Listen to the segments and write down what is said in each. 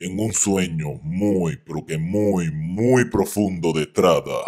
en un sueño muy, pero que muy profundo de Trada.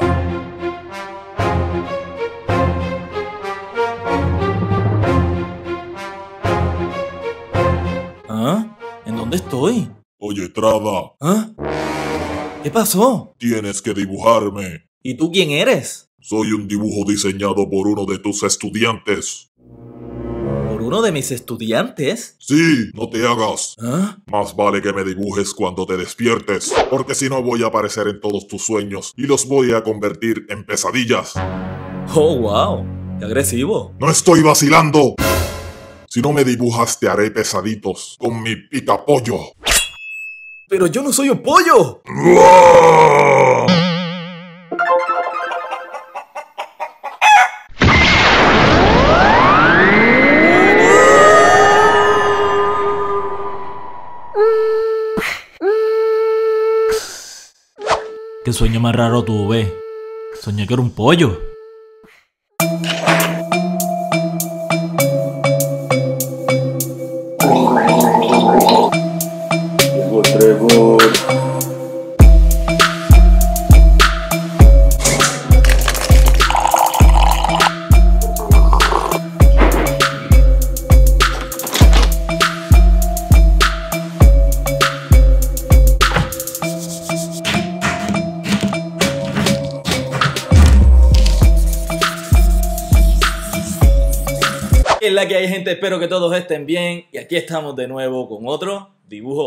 ¿Ah? ¿En dónde estoy? Oye, Trada, ¿Ah? ¿Qué pasó? tienes que dibujarme. ¿Y tú quién eres? Soy un dibujo diseñado por uno de tus estudiantes. ¿Por uno de mis estudiantes? Sí, no te hagas. ¿Ah? Más vale que me dibujes cuando te despiertes, porque si no voy a aparecer en todos tus sueños y los voy a convertir en pesadillas. Oh, wow. ¡Qué agresivo! ¡No estoy vacilando! Si no me dibujas te haré pesaditos con mi picapollo. ¡Pero yo no soy un pollo! ¡Uah! ¿Qué sueño más raro tuve? Soñé que era un pollo. Llegó Trevor. ¿Qué es la que hay, gente? Espero que todos estén bien. Y aquí estamos de nuevo con otro dibujo.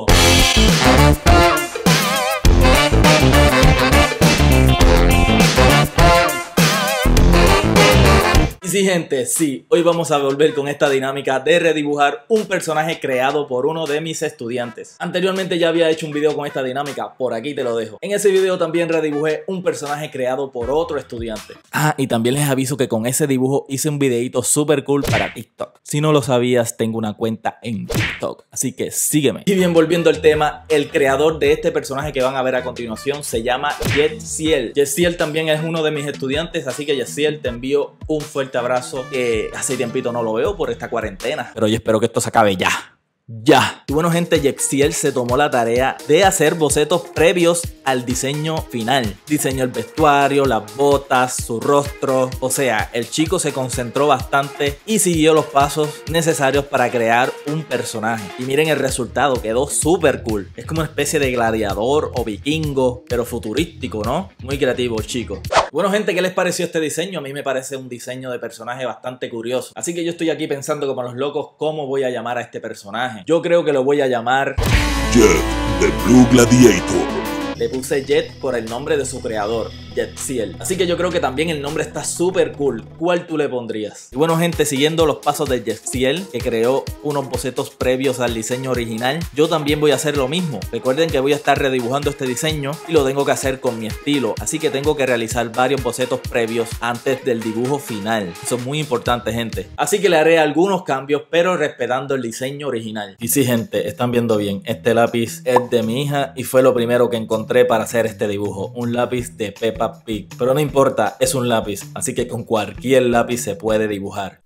Y sí, gente, sí, hoy vamos a volver con esta dinámica de redibujar un personaje creado por uno de mis estudiantes. Anteriormente ya había hecho un video con esta dinámica, por aquí te lo dejo. En ese video también redibujé un personaje creado por otro estudiante. Ah, y también les aviso que con ese dibujo hice un videito super cool para TikTok. Si no lo sabías, tengo una cuenta en TikTok, así que sígueme. Y bien, volviendo al tema, el creador de este personaje que van a ver a continuación se llama Yetsiel. Yetsiel también es uno de mis estudiantes, así que Yetsiel, te envío un fuerte abrazo, que hace tiempito no lo veo por esta cuarentena, pero yo espero que esto se acabe ya. Ya. Y bueno, gente, Yetsiel se tomó la tarea de hacer bocetos previos al diseño final. Diseñó el vestuario, las botas, su rostro. O sea, el chico se concentró bastante y siguió los pasos necesarios para crear un personaje. Y miren el resultado, quedó súper cool. Es como una especie de gladiador o vikingo, pero futurístico, ¿no? Muy creativo, chico. Bueno, gente, ¿qué les pareció este diseño? A mí me parece un diseño de personaje bastante curioso. Así que yo estoy aquí pensando como los locos cómo voy a llamar a este personaje. Yo creo que lo voy a llamar Jet, the Blue Gladiator. Le puse Jet por el nombre de su creador, Yetsiel. Así que yo creo que también el nombre está súper cool. ¿Cuál tú le pondrías? Y bueno, gente, siguiendo los pasos de Yetsiel, que creó unos bocetos previos al diseño original, yo también voy a hacer lo mismo. Recuerden que voy a estar redibujando este diseño y lo tengo que hacer con mi estilo. Así que tengo que realizar varios bocetos previos antes del dibujo final. Eso es muy importante, gente. Así que le haré algunos cambios, pero respetando el diseño original. Y sí, gente, están viendo bien. Este lápiz es de mi hija y fue lo primero que encontré para hacer este dibujo, un lápiz de Peppa Pig, pero no importa, es un lápiz, así que con cualquier lápiz se puede dibujar.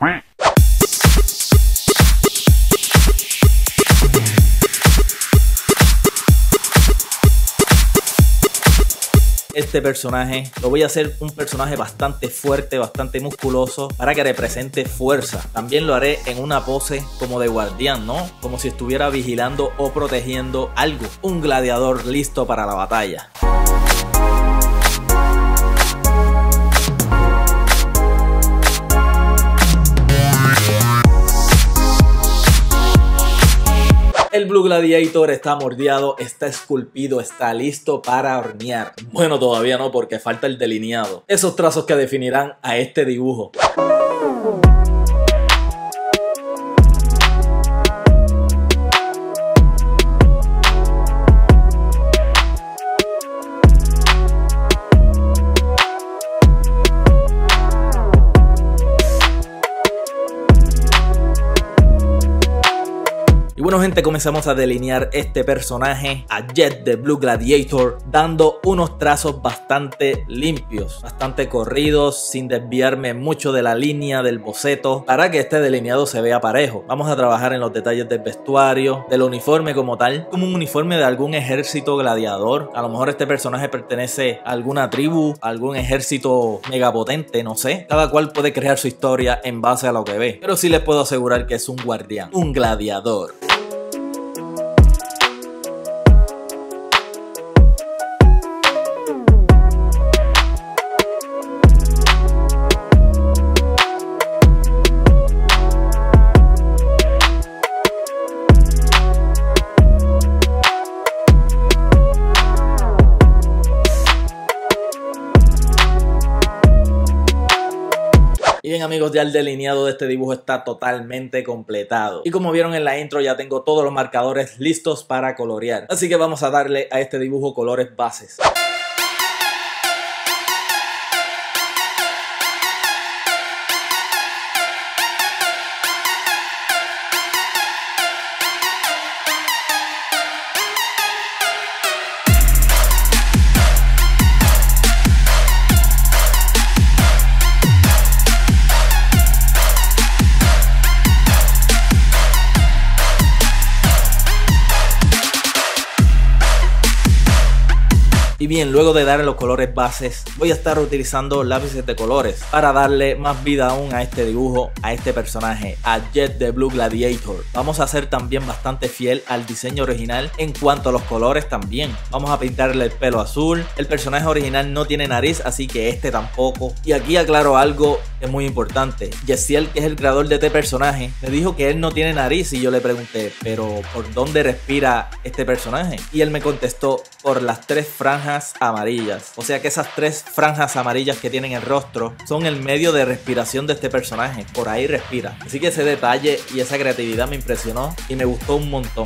Este personaje lo voy a hacer un personaje bastante fuerte, bastante musculoso, para que represente fuerza. También lo haré en una pose como de guardián, ¿no? Como si estuviera vigilando o protegiendo algo. Un gladiador listo para la batalla. El Blue Gladiator está moldeado, está esculpido, está listo para hornear. Bueno, todavía no, porque falta el delineado. Esos trazos que definirán a este dibujo. Y bueno, gente, gente, comenzamos a delinear este personaje, a Jet de Blue Gladiator, dando unos trazos bastante limpios, bastante corridos, sin desviarme mucho de la línea del boceto, para que este delineado se vea parejo. Vamos a trabajar en los detalles del vestuario, del uniforme como tal, como un uniforme de algún ejército gladiador. A lo mejor este personaje pertenece a alguna tribu, a algún ejército megapotente, no sé. Cada cual puede crear su historia en base a lo que ve, pero sí les puedo asegurar que es un guardián, un gladiador. Y bien amigos, ya el delineado de este dibujo está totalmente completado. Y como vieron en la intro, ya tengo todos los marcadores listos para colorear. Así que vamos a darle a este dibujo colores bases. Y bien, luego de darle los colores bases, voy a estar utilizando lápices de colores para darle más vida aún a este dibujo, a este personaje, a Jet de Blue Gladiator. Vamos a ser también bastante fiel al diseño original en cuanto a los colores también. Vamos a pintarle el pelo azul. El personaje original no tiene nariz, así que este tampoco. Y aquí aclaro algo que es muy importante. Yesiel, que es el creador de este personaje, me dijo que él no tiene nariz y yo le pregunté, pero ¿por dónde respira este personaje? Y él me contestó, por las 3 franjas amarillas. O sea que esas 3 franjas amarillas que tienen el rostro son el medio de respiración de este personaje. Por ahí respira. Así que ese detalle y esa creatividad me impresionó y me gustó un montón.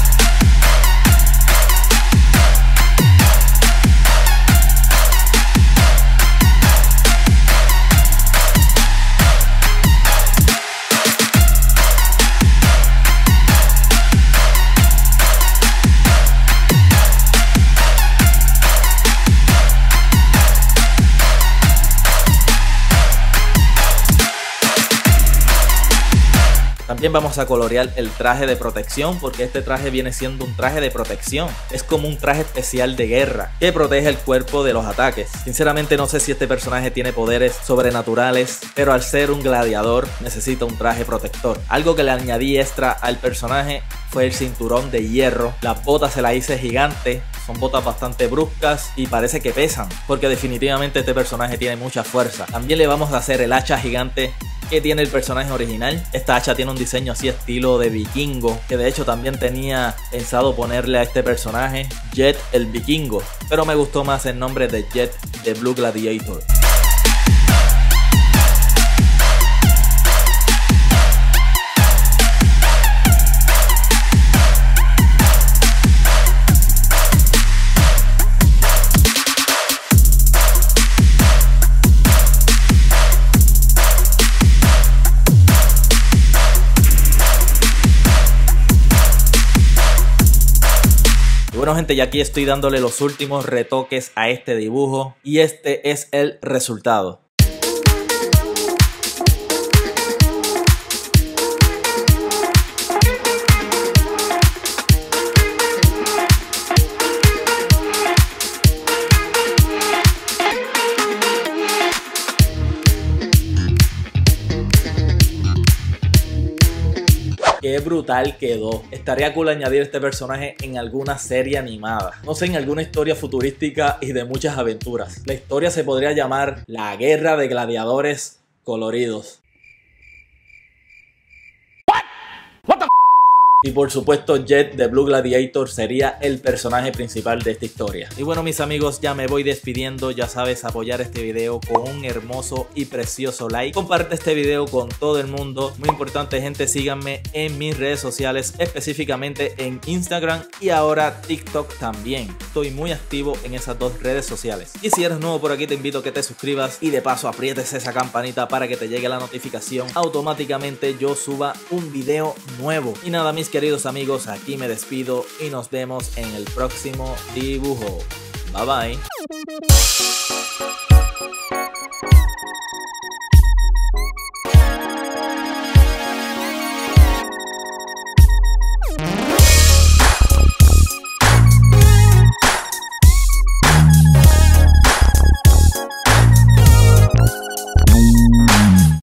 También vamos a colorear el traje de protección, porque este traje viene siendo un traje de protección. Es como un traje especial de guerra que protege el cuerpo de los ataques. Sinceramente no sé si este personaje tiene poderes sobrenaturales, pero al ser un gladiador necesita un traje protector. Algo que le añadí extra al personaje fue el cinturón de hierro. Las botas se las hice gigante. Son botas bastante bruscas y parece que pesan, porque definitivamente este personaje tiene mucha fuerza. También le vamos a hacer el hacha gigante que tiene el personaje original. Esta hacha tiene un diseño así estilo de vikingo, que de hecho también tenía pensado ponerle a este personaje Jet el Vikingo, pero me gustó más el nombre de Jet de Blue Gladiator. Bueno gente, ya aquí estoy dándole los últimos retoques a este dibujo y este es el resultado. Qué brutal quedó. Estaría cool añadir este personaje en alguna serie animada. No sé, en alguna historia futurística y de muchas aventuras. La historia se podría llamar La Guerra de Gladiadores Coloridos. Y por supuesto Jet de Blue Gladiator sería el personaje principal de esta historia. Y bueno mis amigos, ya me voy despidiendo. Ya sabes, apoyar este video con un hermoso y precioso like. Comparte este video con todo el mundo. Muy importante gente, síganme en mis redes sociales, específicamente en Instagram y ahora TikTok también. Estoy muy activo en esas 2 redes sociales. Y si eres nuevo por aquí te invito a que te suscribas y de paso aprietes esa campanita para que te llegue la notificación automáticamente yo suba un video nuevo. Y nada mis queridos amigos, aquí me despido y nos vemos en el próximo dibujo. Bye bye.